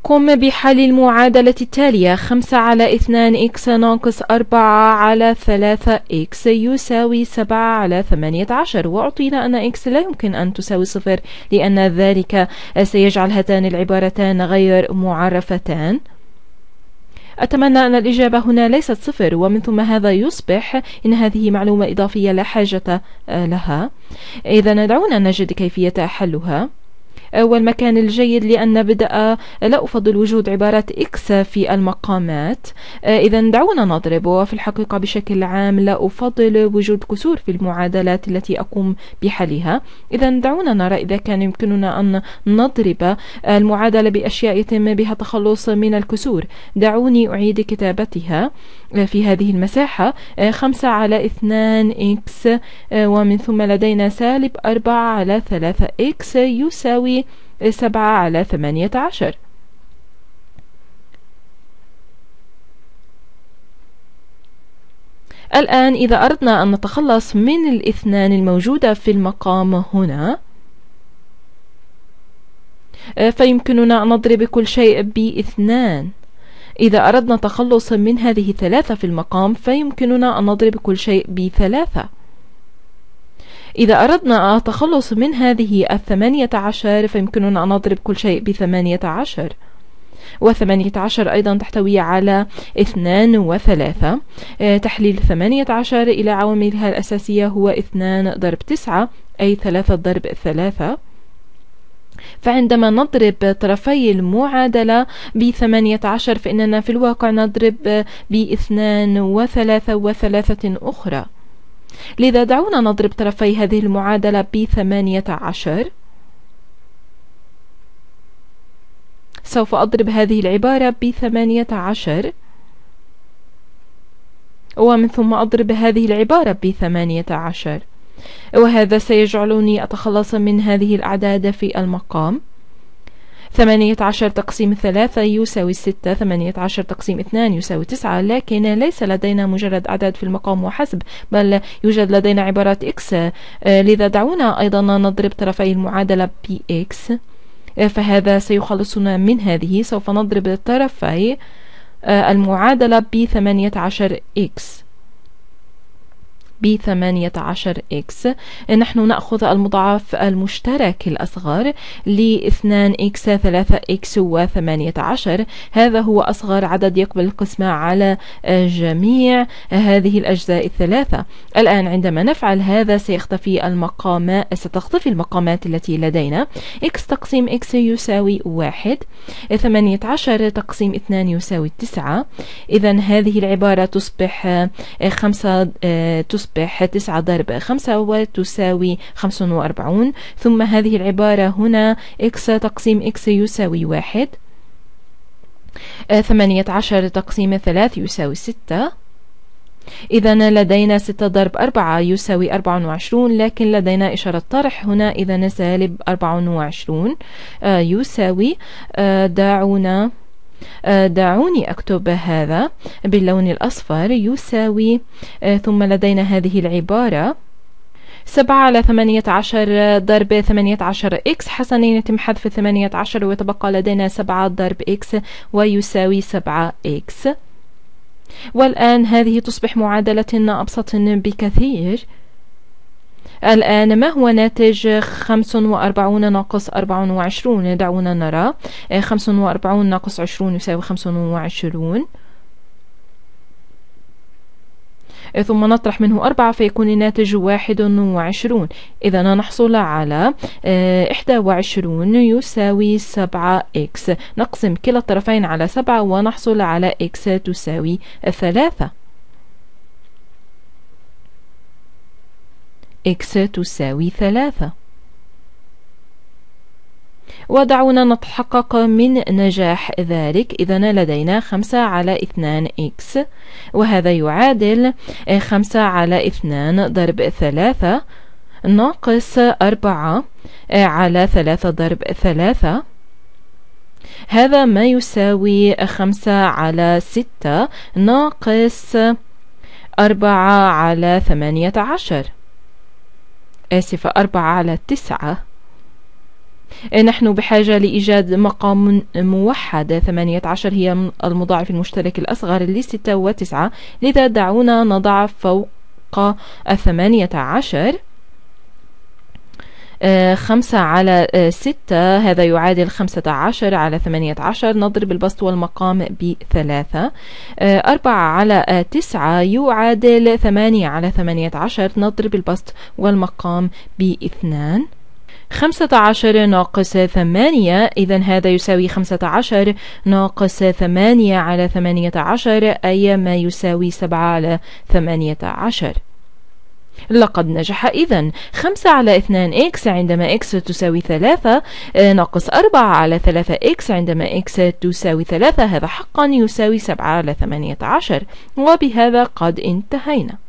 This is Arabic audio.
قم بحل المعادلة التالية: 5 على 2 إكس ناقص 4 على 3 إكس يساوي 7 على 18. وأعطينا أن إكس لا يمكن أن تساوي 0 لأن ذلك سيجعل هاتان العبارتان غير معرفتان. أتمنى أن الإجابة هنا ليست 0، ومن ثم هذا يصبح إن هذه معلومة إضافية لا حاجة لها. إذا دعونا نجد كيفية حلها. والمكان الجيد لأن نبدأ لا أفضل وجود عبارات إكس في المقامات. إذا دعونا نضرب، وفي الحقيقة بشكل عام لا أفضل وجود كسور في المعادلات التي أقوم بحلها. إذا دعونا نرى إذا كان يمكننا أن نضرب المعادلة بأشياء يتم بها التخلص من الكسور. دعوني أعيد كتابتها في هذه المساحة: 5 على 2 إكس ومن ثم لدينا سالب 4 على 3 إكس يساوي 7 على 18. الآن إذا أردنا أن نتخلص من الاثنان الموجودة في المقام هنا، فيمكننا أن نضرب كل شيء باثنان. إذا أردنا التخلص من هذه 3 في المقام فيمكننا أن نضرب كل شيء ب3. إذا أردنا التخلص من هذه 18 فيمكننا أن نضرب كل شيء ب18، و18 أيضا تحتوي على 2 و3. تحليل 18 إلى عواملها الأساسية هو 2 ضرب 9 أي 3 ضرب 3. فعندما نضرب طرفي المعادلة ب18 فإننا في الواقع نضرب ب2 و3 و3 أخرى. لذا دعونا نضرب طرفي هذه المعادلة ب18. سوف أضرب هذه العبارة ب18 ومن ثم أضرب هذه العبارة ب18، وهذا سيجعلني أتخلص من هذه الأعداد في المقام. 18 تقسيم 3 يساوي 6، 18 تقسيم 2 يساوي 9، لكن ليس لدينا مجرد أعداد في المقام وحسب، بل يوجد لدينا عبارات إكس. لذا دعونا أيضا نضرب طرفي المعادلة بإكس، فهذا سيخلصنا من هذه. سوف نضرب طرفي المعادلة ب18 إكس. ب18 إكس نحن نأخذ المضاعف المشترك الأصغر ل2 إكس 3 إكس و18. هذا هو أصغر عدد يقبل القسمة على جميع هذه الأجزاء الثلاثة. الآن عندما نفعل هذا ستختفي المقامات التي لدينا. إكس تقسيم إكس يساوي 1، 18 تقسيم 2 يساوي 9. إذا هذه العبارة تصبح 9 ضرب 5 وتساوي 45. ثم هذه العبارة هنا إكس تقسيم إكس يساوي 1، 18 تقسيم 3 يساوي 6. إذا لدينا 6 ضرب 4 يساوي 24، لكن لدينا إشارة طرح هنا، إذا سالب 24 يساوي دعوني أكتب هذا باللون الأصفر يساوي. ثم لدينا هذه العبارة 7 على 18 ضرب 18 إكس. حسنا يتم حذف 18 ويتبقى لدينا 7 ضرب إكس ويساوي 7 إكس. والآن هذه تصبح معادلة أبسط بكثير. الآن ما هو ناتج 45 ناقص 24؟ دعونا نرى. 45 ناقص 20 يساوي 25، ثم نطرح منه 4 فيكون الناتج 21. إذا نحصل على 21 يساوي 7 إكس. نقسم كلا الطرفين على 7 ونحصل على إكس تساوي 3. إكس تساوي 3. ودعونا نتحقق من نجاح ذلك. إذا لدينا 5 على 2 إكس، وهذا يعادل 5 على 2 ضرب 3 ناقص 4 على 3 ضرب 3. هذا ما يساوي 5 على 6 ناقص 4 على 18. آسفة، 4 على 9 نحن بحاجة لإيجاد مقام موحد. 18 هي المضاعف المشترك الأصغر ل6 و9، لذا دعونا نضع فوق 18 5 على 6، هذا يعادل 15 على 18، نضرب البسط والمقام ب3. 4 على 9 يعادل 8 على 18، نضرب البسط والمقام ب2. 15 ناقص 8، إذن هذا يساوي 15 ناقص 8 على 18، أي ما يساوي 7 على 18. لقد نجح. إذن 5 على 2 إكس عندما إكس تساوي 3 ناقص 4 على 3 إكس عندما إكس تساوي 3، هذا حقا يساوي 7 على 18. وبهذا قد انتهينا.